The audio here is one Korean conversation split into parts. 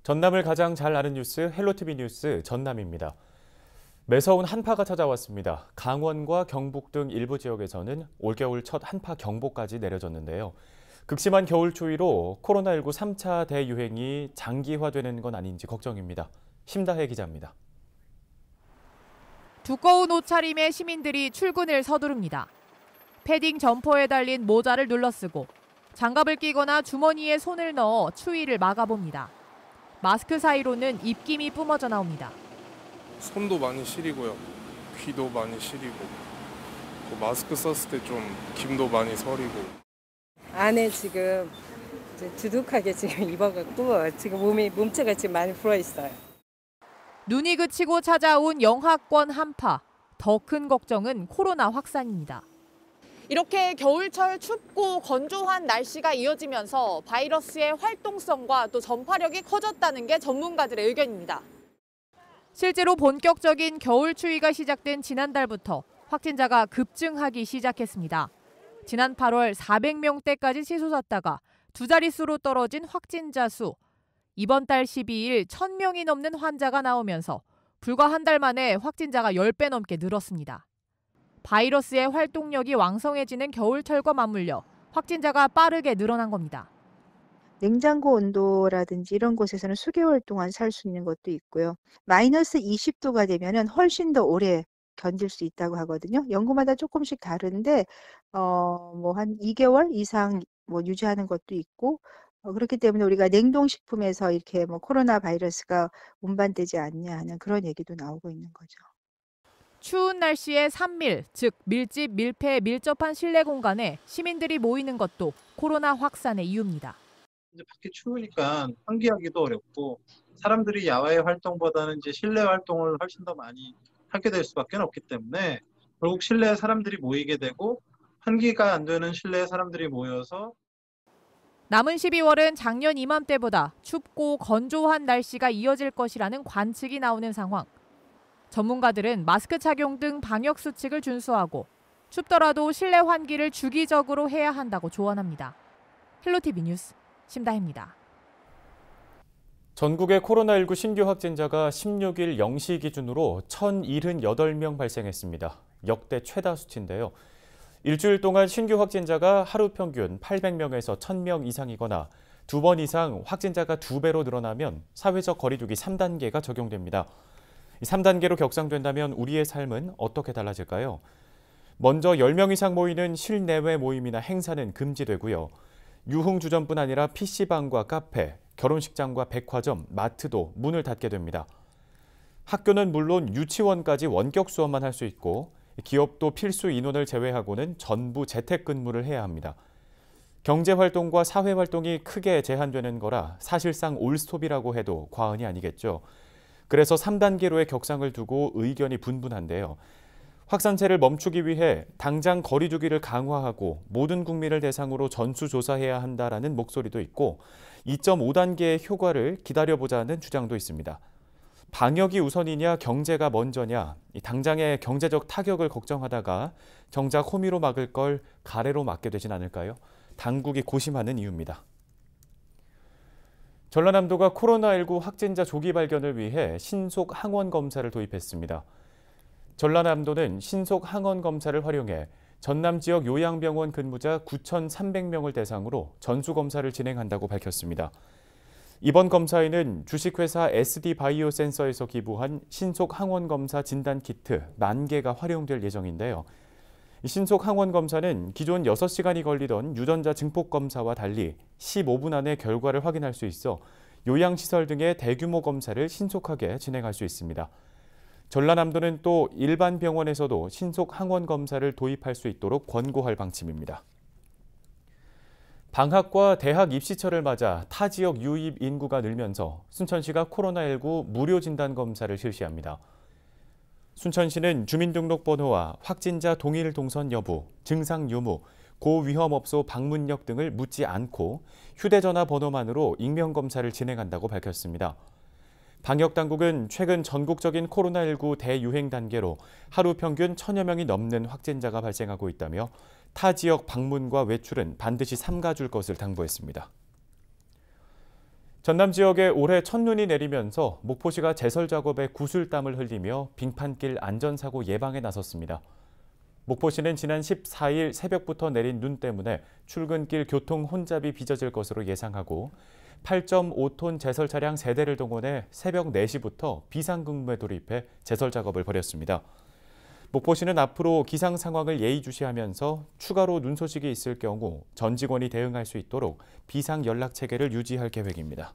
전남을 가장 잘 아는 뉴스 헬로티비 뉴스 전남입니다. 매서운 한파가 찾아왔습니다. 강원과 경북 등 일부 지역에서는 올겨울 첫 한파 경보까지 내려졌는데요. 극심한 겨울 추위로 코로나19 3차 대유행이 장기화되는 건 아닌지 걱정입니다. 심다혜 기자입니다. 두꺼운 옷차림의 시민들이 출근을 서두릅니다. 패딩 점퍼에 달린 모자를 눌러쓰고 장갑을 끼거나 주머니에 손을 넣어 추위를 막아봅니다. 마스크 사이로는 입김이 뿜어져 나옵니다. 손도 많이 시리고요. 귀도 많이 시리고 마스크 썼을 때 좀 김도 많이 서리고. 안에 지금 이제 두둑하게 지금 입어갖고 지금 몸체가 지금 많이 불어 있어요. 눈이 그치고 찾아온 영하권 한파. 더 큰 걱정은 코로나 확산입니다. 이렇게 겨울철 춥고 건조한 날씨가 이어지면서 바이러스의 활동성과 또 전파력이 커졌다는 게 전문가들의 의견입니다. 실제로 본격적인 겨울 추위가 시작된 지난달부터 확진자가 급증하기 시작했습니다. 지난 8월 400명대까지 치솟았다가 두 자릿수로 떨어진 확진자 수. 이번 달 12일 1,000명이 넘는 환자가 나오면서 불과 한 달 만에 확진자가 10배 넘게 늘었습니다. 바이러스의 활동력이 왕성해지는 겨울철과 맞물려 확진자가 빠르게 늘어난 겁니다. 냉장고 온도라든지 이런 곳에서는 수개월 동안 살 수 있는 것도 있고요. 마이너스 20도가 되면은 훨씬 더 오래 견딜 수 있다고 하거든요. 연구마다 조금씩 다른데 한 2개월 이상 유지하는 것도 있고 그렇기 때문에 우리가 냉동식품에서 이렇게 코로나 바이러스가 운반되지 않냐 하는 그런 얘기도 나오고 있는 거죠. 추운 날씨에 산밀, 즉 밀집, 밀폐, 밀접한 실내 공간에 시민들이 모이는 것도 코로나 확산의 이유입니다. 이제 밖에 추우니까 환기하기도 어렵고 사람들이 야외 활동보다는 이제 실내 활동을 훨씬 더 많이 하게 될 수밖에 없기 때문에 결국 실내에 사람들이 모이게 되고 환기가 안 되는 실내에 사람들이 모여서 남은 12월은 작년 이맘때보다 춥고 건조한 날씨가 이어질 것이라는 관측이 나오는 상황. 전문가들은 마스크 착용 등 방역 수칙을 준수하고 춥더라도 실내 환기를 주기적으로 해야 한다고 조언합니다. 헬로티비 뉴스 심다혜입니다. 전국의 코로나19 신규 확진자가 16일 0시 기준으로 1,078명 발생했습니다. 역대 최다 수치인데요. 일주일 동안 신규 확진자가 하루 평균 800명에서 1,000명 이상이거나 2번 이상 확진자가 2배로 늘어나면 사회적 거리두기 3단계가 적용됩니다. 3단계로 격상된다면 우리의 삶은 어떻게 달라질까요? 먼저 10명 이상 모이는 실내외 모임이나 행사는 금지되고요. 유흥주점뿐 아니라 PC방과 카페, 결혼식장과 백화점, 마트도 문을 닫게 됩니다. 학교는 물론 유치원까지 원격 수업만 할 수 있고 기업도 필수 인원을 제외하고는 전부 재택근무를 해야 합니다. 경제활동과 사회활동이 크게 제한되는 거라 사실상 올스톱이라고 해도 과언이 아니겠죠. 그래서 3단계로의 격상을 두고 의견이 분분한데요. 확산세를 멈추기 위해 당장 거리두기를 강화하고 모든 국민을 대상으로 전수조사해야 한다라는 목소리도 있고 2.5단계의 효과를 기다려보자는 주장도 있습니다. 방역이 우선이냐 경제가 먼저냐, 당장의 경제적 타격을 걱정하다가 정작 호미로 막을 걸 가래로 막게 되진 않을까요? 당국이 고심하는 이유입니다. 전라남도가 코로나19 확진자 조기 발견을 위해 신속 항원 검사를 도입했습니다. 전라남도는 신속 항원 검사를 활용해 전남 지역 요양병원 근무자 9,300명을 대상으로 전수검사를 진행한다고 밝혔습니다. 이번 검사에는 주식회사 SD바이오센서에서 기부한 신속 항원 검사 진단 키트 10,000개가 활용될 예정인데요. 신속 항원 검사는 기존 6시간이 걸리던 유전자 증폭 검사와 달리 15분 안에 결과를 확인할 수 있어 요양시설 등의 대규모 검사를 신속하게 진행할 수 있습니다. 전라남도는 또 일반 병원에서도 신속 항원 검사를 도입할 수 있도록 권고할 방침입니다. 방학과 대학 입시철을 맞아 타 지역 유입 인구가 늘면서 순천시가 코로나19 무료 진단 검사를 실시합니다. 순천시는 주민등록번호와 확진자 동일 동선 여부, 증상 유무, 고위험업소 방문력 등을 묻지 않고 휴대전화 번호만으로 익명검사를 진행한다고 밝혔습니다. 방역당국은 최근 전국적인 코로나19 대유행 단계로 하루 평균 1,000여 명이 넘는 확진자가 발생하고 있다며 타 지역 방문과 외출은 반드시 삼가줄 것을 당부했습니다. 전남 지역에 올해 첫눈이 내리면서 목포시가 제설 작업에 구슬땀을 흘리며 빙판길 안전사고 예방에 나섰습니다. 목포시는 지난 14일 새벽부터 내린 눈 때문에 출근길 교통 혼잡이 빚어질 것으로 예상하고 8.5톤 제설 차량 3대를 동원해 새벽 4시부터 비상근무에 돌입해 제설 작업을 벌였습니다. 목포시는 앞으로 기상 상황을 예의주시하면서 추가로 눈 소식이 있을 경우 전 직원이 대응할 수 있도록 비상 연락 체계를 유지할 계획입니다.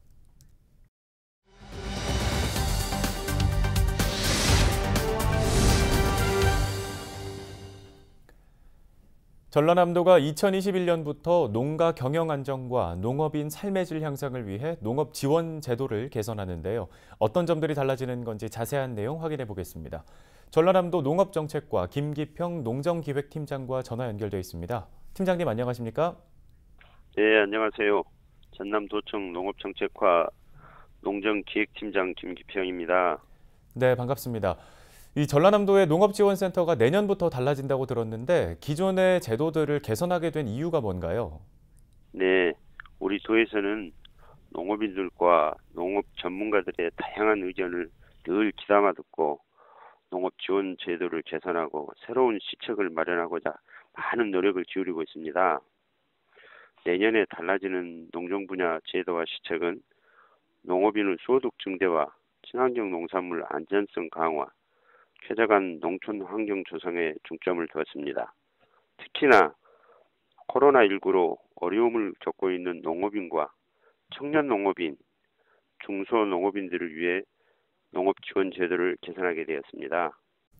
전라남도가 2021년부터 농가 경영 안정과 농업인 삶의 질 향상을 위해 농업 지원 제도를 개선하는데요. 어떤 점들이 달라지는 건지 자세한 내용 확인해 보겠습니다. 전라남도 농업정책과 김기평 농정기획팀장과 전화 연결되어 있습니다. 팀장님 안녕하십니까? 네, 안녕하세요. 전남도청 농업정책과 농정기획팀장 김기평입니다. 네, 반갑습니다. 이 전라남도의 농업지원센터가 내년부터 달라진다고 들었는데 기존의 제도들을 개선하게 된 이유가 뭔가요? 네, 우리 도에서는 농업인들과 농업 전문가들의 다양한 의견을 늘 귀담아 듣고 농업 지원 제도를 개선하고 새로운 시책을 마련하고자 많은 노력을 기울이고 있습니다. 내년에 달라지는 농정 분야 제도와 시책은 농업인의 소득 증대와 친환경 농산물 안전성 강화, 쾌적한 농촌 환경 조성에 중점을 두었습니다. 특히나 코로나19로 어려움을 겪고 있는 농업인과 청년 농업인, 중소농업인들을 위해 농업 지원 제도를 개선하게 되었습니다.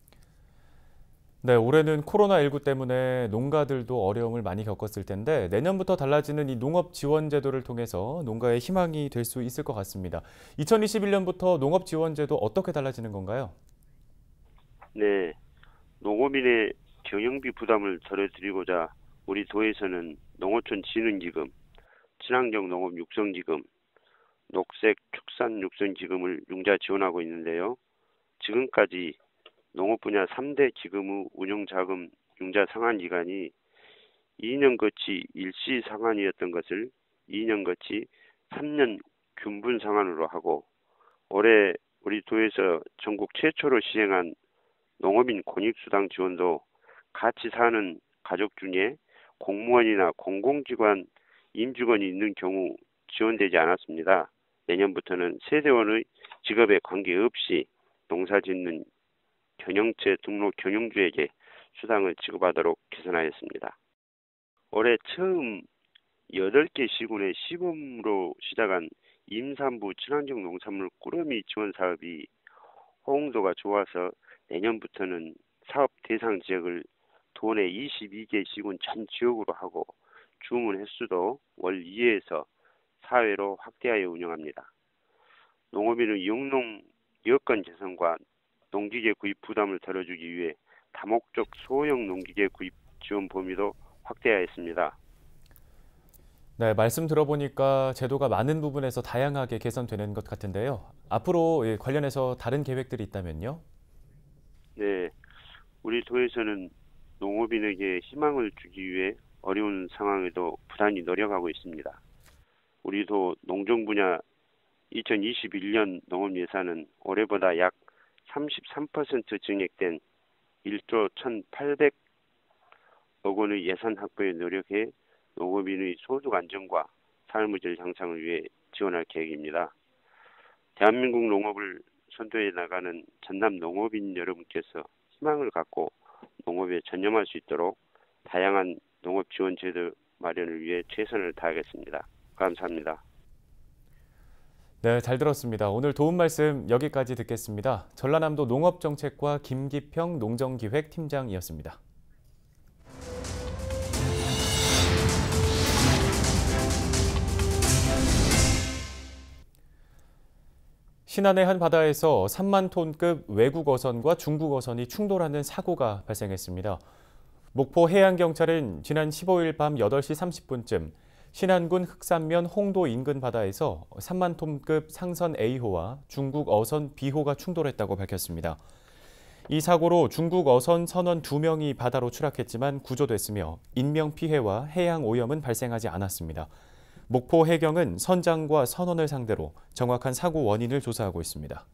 네, 올해는 코로나19 때문에 농가들도 어려움을 많이 겪었을 텐데 내년부터 달라지는 이 농업 지원 제도를 통해서 농가의 희망이 될 수 있을 것 같습니다. 2021년부터 농업 지원 제도 어떻게 달라지는 건가요? 네, 농업인의 경영비 부담을 덜어드리고자 우리 도에서는 농어촌 진흥기금, 친환경 농업 육성기금, 녹색 축산 육성기금을 융자 지원하고 있는데요. 지금까지 농업 분야 3대 기금의 운용자금 융자 상환 기간이 2년 거치 일시 상환이었던 것을 2년 거치 3년 균분 상환으로 하고 올해 우리 도에서 전국 최초로 시행한 농업인 권익수당 지원도 같이 사는 가족 중에 공무원이나 공공기관 임직원이 있는 경우 지원되지 않았습니다. 내년부터는 세대원의 직업에 관계없이 농사짓는 경영체 등록 경영주에게 수당을 지급하도록 개선하였습니다. 올해 처음 8개 시군의 시범으로 시작한 임산부 친환경 농산물 꾸러미 지원 사업이 호응도가 좋아서 내년부터는 사업 대상 지역을 도내 22개 시군 전 지역으로 하고 주문 횟수도 월 2회에서 4회로 확대하여 운영합니다. 농업인의 영농 여건 개선과 농기계 구입 부담을 덜어주기 위해 다목적 소형 농기계 구입 지원 범위도 확대하였습니다. 네, 말씀 들어보니까 제도가 많은 부분에서 다양하게 개선되는 것 같은데요. 앞으로 관련해서 다른 계획들이 있다면요? 네, 우리 도에서는 농업인에게 희망을 주기 위해 어려운 상황에도 부단히 노력하고 있습니다. 우리도 농정 분야 2021년 농업 예산은 올해보다 약 33% 증액된 1조 1,800억 원의 예산 확보에 노력해 농업인의 소득 안정과 삶의 질 향상을 위해 지원할 계획입니다. 대한민국 농업을 선도해 나가는 전남 농업인 여러분께서 희망을 갖고 농업에 전념할 수 있도록 다양한 농업 지원 제도 마련을 위해 최선을 다하겠습니다. 감사합니다. 네, 잘 들었습니다. 오늘 도움 말씀 여기까지 듣겠습니다. 전라남도 농업정책과 김기평 농정기획팀장이었습니다. 신안의 한 바다에서 3만 톤급 외국 어선과 중국 어선이 충돌하는 사고가 발생했습니다. 목포 해양경찰은 지난 15일 밤 8시 30분쯤 신안군 흑산면 홍도 인근 바다에서 3만 톤급 상선 A호와 중국 어선 B호가 충돌했다고 밝혔습니다. 이 사고로 중국 어선 선원 2명이 바다로 추락했지만 구조됐으며 인명피해와 해양 오염은 발생하지 않았습니다. 목포 해경은 선장과 선원을 상대로 정확한 사고 원인을 조사하고 있습니다.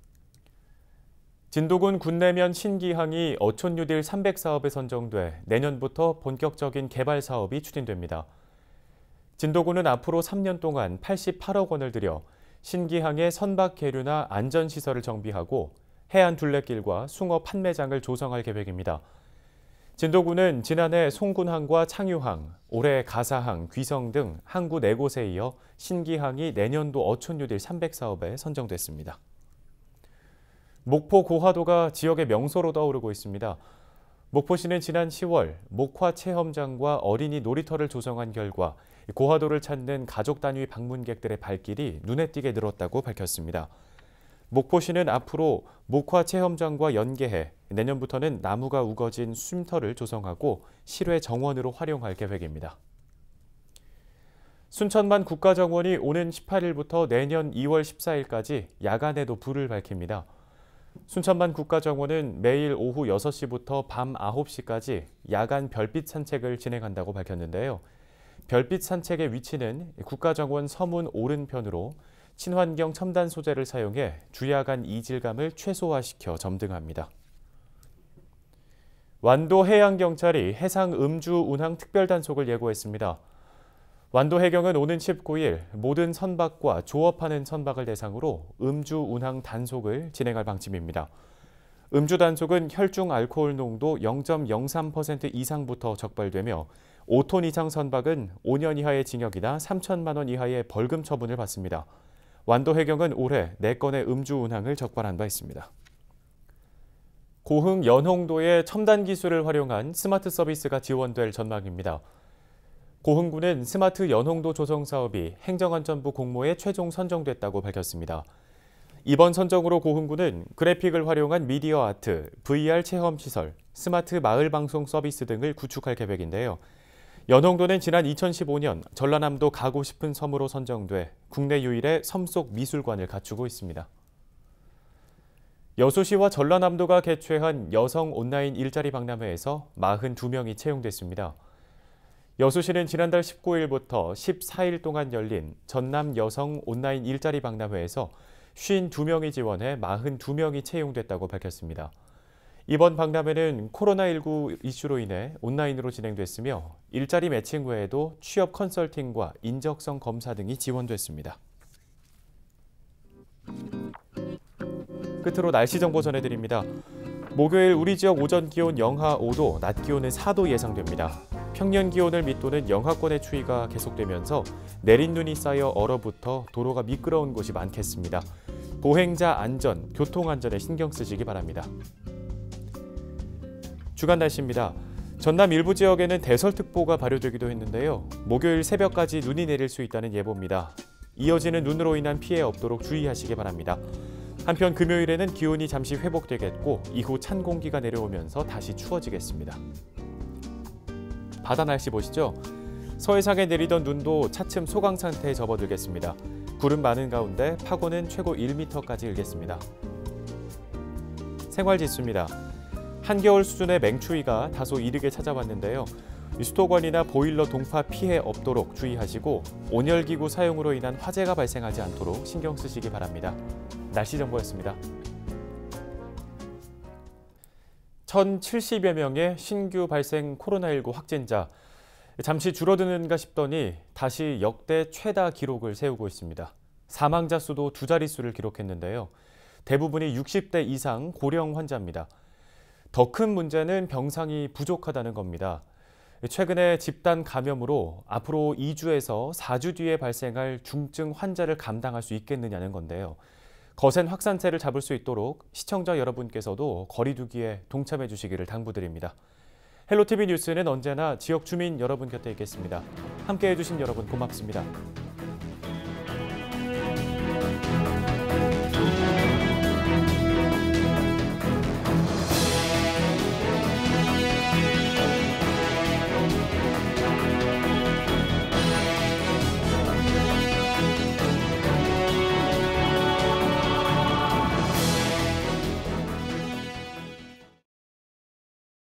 진도군 군내면 신기항이 어촌뉴딜 300사업에 선정돼 내년부터 본격적인 개발 사업이 추진됩니다. 진도군은 앞으로 3년 동안 88억 원을 들여 신기항의 선박 계류나 안전시설을 정비하고 해안 둘레길과 숭어 판매장을 조성할 계획입니다. 진도군은 지난해 송군항과 창유항, 올해 가사항, 귀성 등 항구 4곳에 이어 신기항이 내년도 어촌뉴딜 300사업에 선정됐습니다. 목포 고화도가 지역의 명소로 떠오르고 있습니다. 목포시는 지난 10월 목화 체험장과 어린이 놀이터를 조성한 결과 고화도를 찾는 가족 단위 방문객들의 발길이 눈에 띄게 늘었다고 밝혔습니다. 목포시는 앞으로 목화 체험장과 연계해 내년부터는 나무가 우거진 쉼터를 조성하고 실외 정원으로 활용할 계획입니다. 순천만 국가정원이 오는 18일부터 내년 2월 14일까지 야간에도 불을 밝힙니다. 순천만 국가정원은 매일 오후 6시부터 밤 9시까지 야간 별빛 산책을 진행한다고 밝혔는데요. 별빛 산책의 위치는 국가정원 서문 오른편으로 친환경 첨단 소재를 사용해 주야간 이질감을 최소화시켜 점등합니다. 완도 해양경찰이 해상 음주 운항 특별단속을 예고했습니다. 완도 해경은 오는 19일 모든 선박과 조업하는 선박을 대상으로 음주 운항 단속을 진행할 방침입니다. 음주 단속은 혈중 알코올 농도 0.03% 이상부터 적발되며 5톤 이상 선박은 5년 이하의 징역이나 3천만 원 이하의 벌금 처분을 받습니다. 완도 해경은 올해 4건의 음주 운항을 적발한 바 있습니다. 고흥 연홍도에 첨단 기술을 활용한 스마트 서비스가 지원될 전망입니다. 고흥군은 스마트 연홍도 조성 사업이 행정안전부 공모에 최종 선정됐다고 밝혔습니다. 이번 선정으로 고흥군은 그래픽을 활용한 미디어 아트, VR 체험시설, 스마트 마을 방송 서비스 등을 구축할 계획인데요. 연홍도는 지난 2015년 전라남도 가고 싶은 섬으로 선정돼 국내 유일의 섬 속 미술관을 갖추고 있습니다. 여수시와 전라남도가 개최한 여성 온라인 일자리 박람회에서 42명이 채용됐습니다. 여수시는 지난달 19일부터 14일 동안 열린 전남 여성 온라인 일자리 박람회에서 52명이 지원해 42명이 채용됐다고 밝혔습니다. 이번 박람회는 코로나19 이슈로 인해 온라인으로 진행됐으며 일자리 매칭 외에도 취업 컨설팅과 인적성 검사 등이 지원됐습니다. 끝으로 날씨 정보 전해드립니다. 목요일 우리 지역 오전 기온 영하 5도, 낮 기온은 4도 예상됩니다. 평년 기온을 밑도는 영하권의 추위가 계속되면서 내린 눈이 쌓여 얼어붙어 도로가 미끄러운 곳이 많겠습니다. 보행자 안전, 교통 안전에 신경 쓰시기 바랍니다. 주간 날씨입니다. 전남 일부 지역에는 대설특보가 발효되기도 했는데요. 목요일 새벽까지 눈이 내릴 수 있다는 예보입니다. 이어지는 눈으로 인한 피해 없도록 주의하시기 바랍니다. 한편 금요일에는 기온이 잠시 회복되겠고 이후 찬 공기가 내려오면서 다시 추워지겠습니다. 바다 날씨 보시죠. 서해상에 내리던 눈도 차츰 소강 상태에 접어들겠습니다. 구름 많은 가운데 파고는 최고 1m까지 일겠습니다. 생활지수입니다. 한겨울 수준의 맹추위가 다소 이르게 찾아왔는데요. 수도관이나 보일러 동파 피해 없도록 주의하시고 온열기구 사용으로 인한 화재가 발생하지 않도록 신경 쓰시기 바랍니다. 날씨 정보였습니다. 1,070여 명의 신규 발생 코로나19 확진자. 잠시 줄어드는가 싶더니 다시 역대 최다 기록을 세우고 있습니다. 사망자 수도 2자릿수를 기록했는데요. 대부분이 60대 이상 고령 환자입니다. 더 큰 문제는 병상이 부족하다는 겁니다. 최근에 집단 감염으로 앞으로 2주에서 4주 뒤에 발생할 중증 환자를 감당할 수 있겠느냐는 건데요. 거센 확산세를 잡을 수 있도록 시청자 여러분께서도 거리 두기에 동참해 주시기를 당부드립니다. 헬로티비 뉴스는 언제나 지역 주민 여러분 곁에 있겠습니다. 함께해 주신 여러분 고맙습니다.